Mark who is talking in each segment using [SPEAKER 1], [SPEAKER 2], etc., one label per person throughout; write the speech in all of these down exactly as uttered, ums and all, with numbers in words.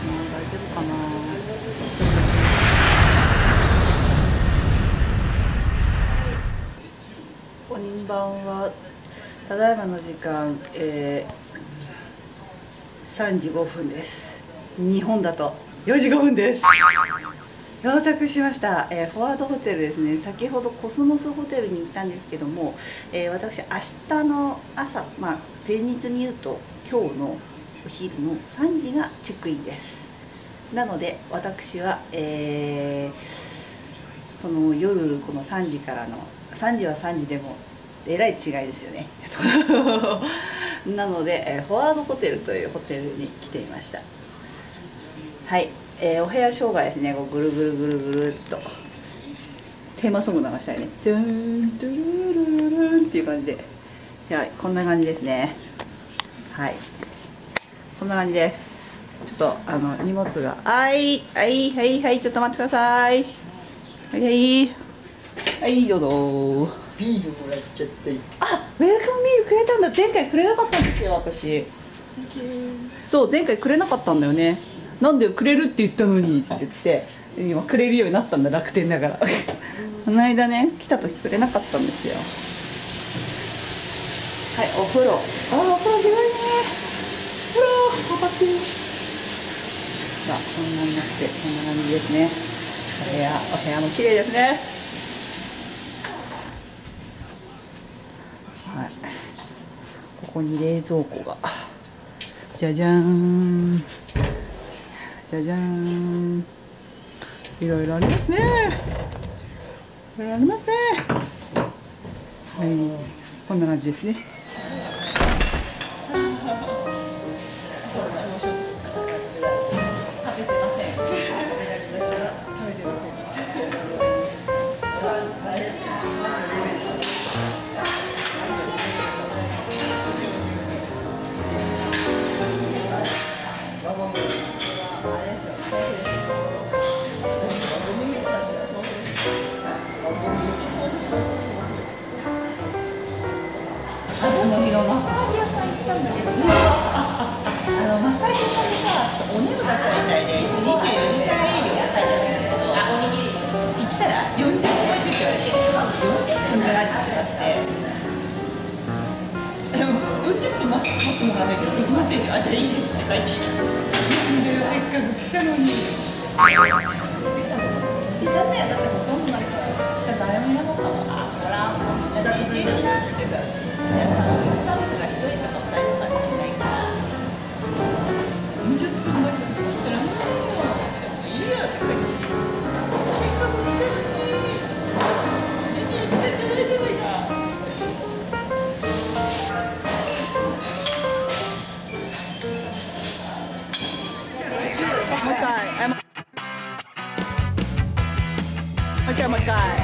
[SPEAKER 1] 大丈夫かな。こんばんは。ただいまの時間、えー、さんじごふんです。日本だとよじごふんです。到着しました、えー、フォワードホテルですね。先ほどコスモスホテルに行ったんですけども、えー、私明日の朝、まあ前日に言うと今日のお昼のさんじがチェックインです。なので私は、えー、その夜このさんじからのさんじはさんじでもえらい違いですよねなので、えー、フォワードホテルというホテルに来ていました。はい、えー、お部屋障害ですね。こうぐるぐるぐるぐるっとテーマソング流したいね。ドゥンドゥルルルルンっていう感じで、いやこんな感じですね。はい、こんな感じです。ちょっとあの荷物がはいはいはいはい、ちょっと待ってください。はいはいはいどうぞ。
[SPEAKER 2] ビールもらっちゃったり。
[SPEAKER 1] あ、ウェルカムビールくれたんだ。前回くれなかったんですよ私。そう前回くれなかったんだよね。なんでくれるって言ったのにって言って今くれるようになったんだ、楽天だからこの間ね来た時くれなかったんですよ。はい、お風呂。あー、お風呂広いね。ほら私さあこんなになってこんな感じですね。お部屋お部屋も綺麗ですね。はい、ここに冷蔵庫がじゃじゃーんじゃじゃーん、いろいろありますね。いろいろありますね。はい、こんな感じですね。マッサージ屋さん行ったんだけどさ、あのマッサージ屋さんでさ、ちょっとお眠だったみたいで、一応にじゅうよじかん営業が書いてあるんですけど、行ったらよんじゅっぷん待ちって言われて、まずよんじゅっぷんかかってまして、でもよんじゅっぷん待ってもらわないとできませんよ。あ、じゃあいいですって帰ってきた。なんでよ、せっかく来たのに。いたんだよ、だってほとんどなんか下誰もいなかったもん。あ、ほら、下続いてるなって言ってた。スタッフがひとりとかふたりとかしかいないからよんじゅっぷん待ちで来たらもういいよって感じ。せっかく来たのに全然来てくれてないな。もう一回もう一回もう一回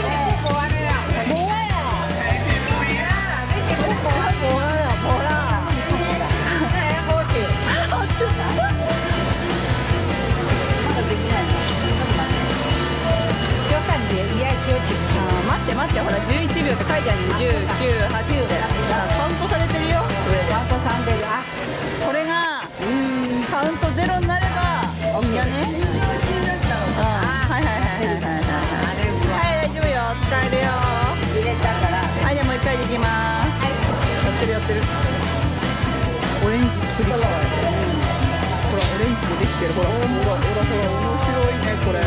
[SPEAKER 1] 待って待って、ほらじゅういちびょうって書いてある。じゅう、きゅう、はちってカウントされてるよ。カウントされてる。あ、これがうーんカウントゼロになればいいよね。あ、はいはいはいはいはいはい、大丈夫よ、使えるよ。入れたから。はい、じゃあもう一回できます。やってるやってる。オレンジ作りたい。ほらオレンジでできてる。ほらほらほらほら、面白いねこれ。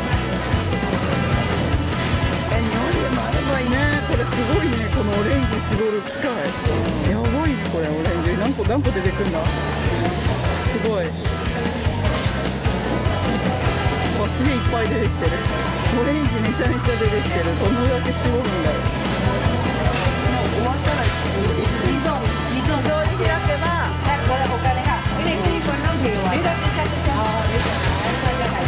[SPEAKER 1] 日本でもあればいいね。これすごいね、このオレンジ絞る機械。やばいねこれ。オレンジ何個何個出てくんだ。すごい。わ、すげえいっぱい出てきてる。オレンジめちゃめちゃ出てきてる。どのだけ絞るんだろう。終わったら自動自動で開けばこれお金が嬉しい。これのビルはめちゃくちゃあれじゃない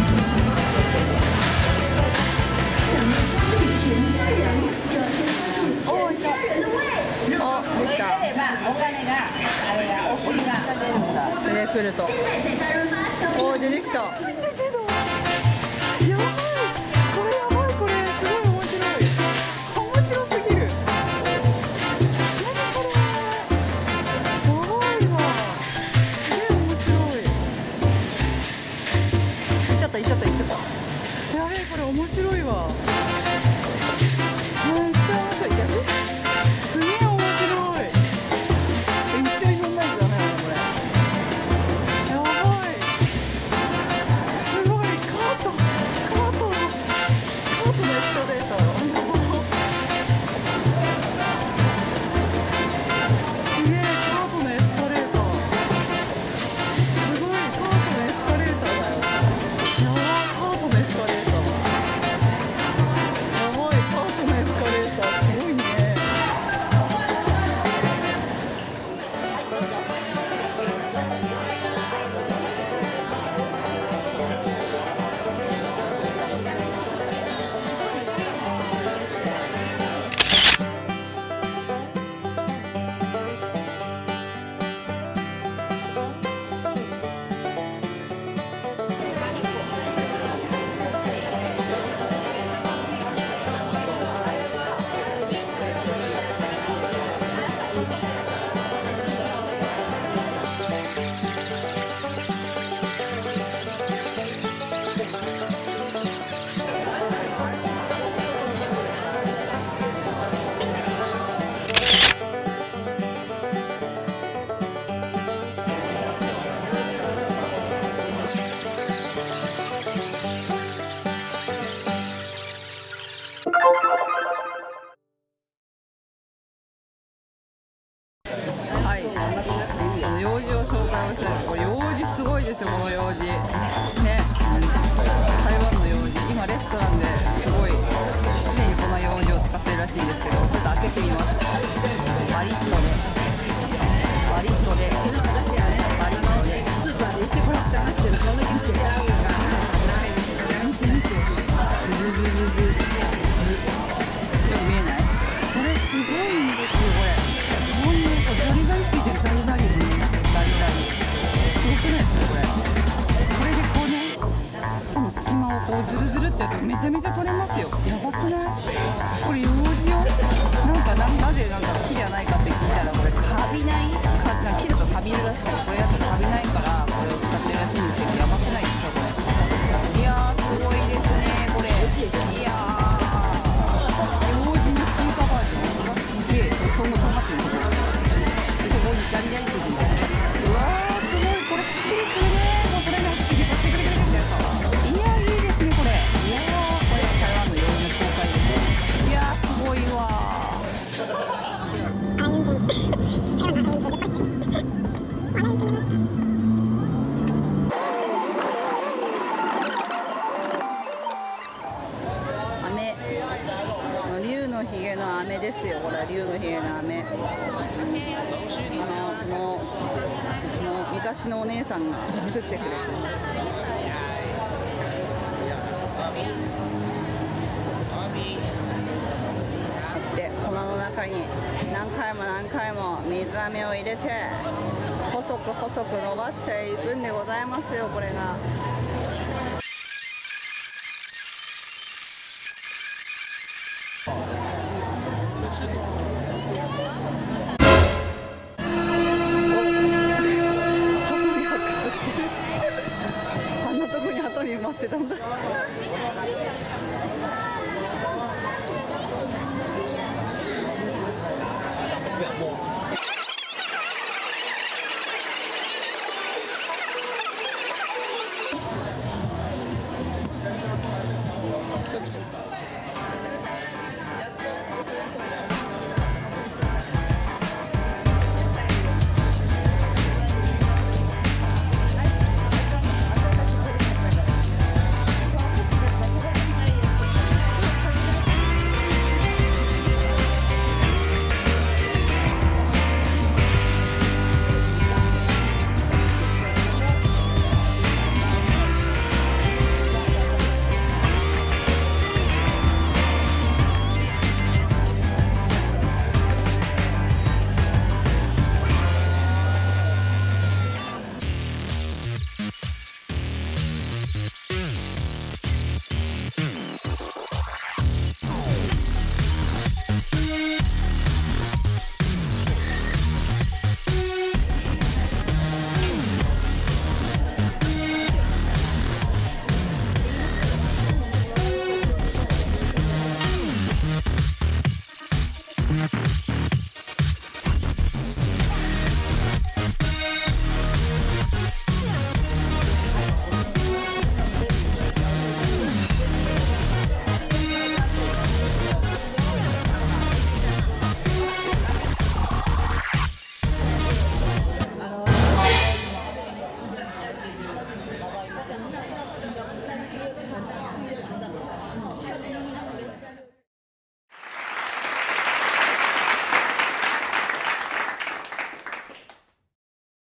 [SPEAKER 1] おいしょ。お、できた。お金があれがお金が出るんだ。出てくると。お、出てきた。やばい。これやばい、これすごい面白い。面白すぎる。何これ。やばいわ。すごい面白い。 面白いわ。めっちゃ面白い。いやすげえ面白い。一緒に乗んないとダメだなこれ。やばい。すごい。カートカートカートのエスカレーター。すげえカートのエスカレーター。すごいカートのエスカレーターだよ。やばいカートのエスカレーター。やばいカートのエスカレーターすごいね。はい、あの用事を紹介をしたい。これ用事すごいですよ、この用事ね。台湾の用事、今レストランですごいすでにこの用事を使ってるらしいんですけど、ちょっと開けてみます。バリッとでバリッとでバリッとでスーパーでしてこれってなってる。この時期が見て見てズズズズズズよく見えない？これすごいんですよ。これこんなザリザリついてる。ザリザリザリザリすごくないですかこれ。これでこうね、この隙間をこうズルズルってやるとめちゃめちゃ取れますよ。やばくない？これ用事よ。なんか な, なぜなんか木じゃないかって聞いたら、これカビないか、なんか切るとカビるらしくて、これやつカビないからこれを使ってるらしいんですけど、やばくないですかこれ。いやーすごいですねこれ。いやー用事の進化バージョン。うわすげえ。そんな溜まってるんですよ。でそこにジャリジャリついてるんですね。うわーすごい。これすっきりするね。もうこれなんかピリパしてくれてるみたいな。いやーいいですねこれ。いやーこれ台湾の用事の紹介ですよ。いやーすごいわ飴。竜のひげの飴ですよ。これ竜のひげの飴。あののの昔のお姉さんが作ってくれる。で粉の中に何回も何回も水飴を入れて細く細く伸ばしていくんでございますよ。これがハサミ発掘してる。あんなとこにハサミ待ってたんだ。
[SPEAKER 2] もう